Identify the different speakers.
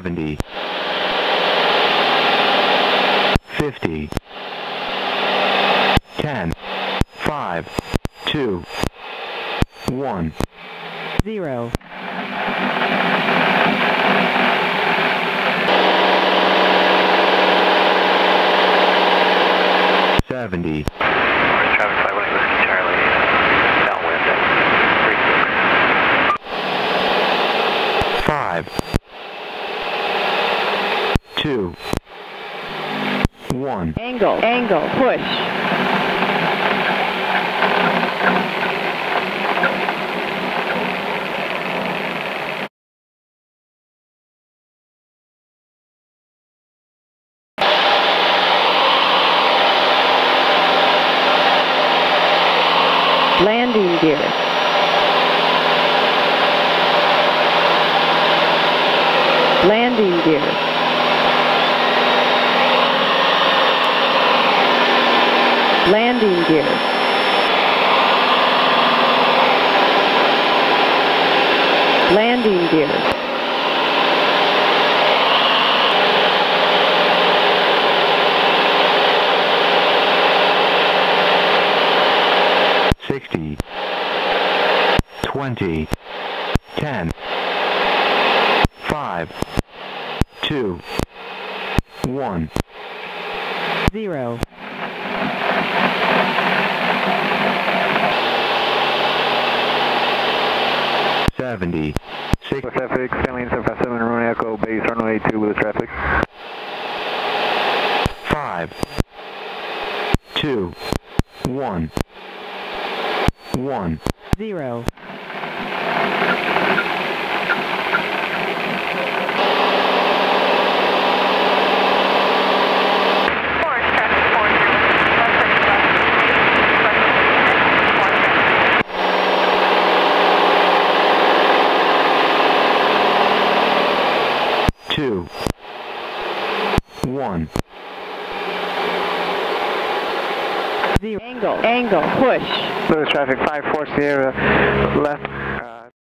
Speaker 1: 70, 50, 10, 5, 2, 1,
Speaker 2: 0.
Speaker 1: Seventy.
Speaker 3: Traffic 5 Whiskey Charlie, downwind at 36.
Speaker 1: 5, 2, 1.
Speaker 2: Angle, push. Landing gear. Landing gear. Landing gear. Landing gear.
Speaker 1: Sixty, 20, 10, 5, 2, 1,
Speaker 2: 0.
Speaker 1: Seventy, 6,
Speaker 3: Traffic, Stanley 757, Maroon Echo, base runway 2 with traffic.
Speaker 1: 5, 2, 1, 1,
Speaker 2: 0.
Speaker 1: two, 1.
Speaker 2: Angle, push.
Speaker 3: Louis traffic 54 Sierra, left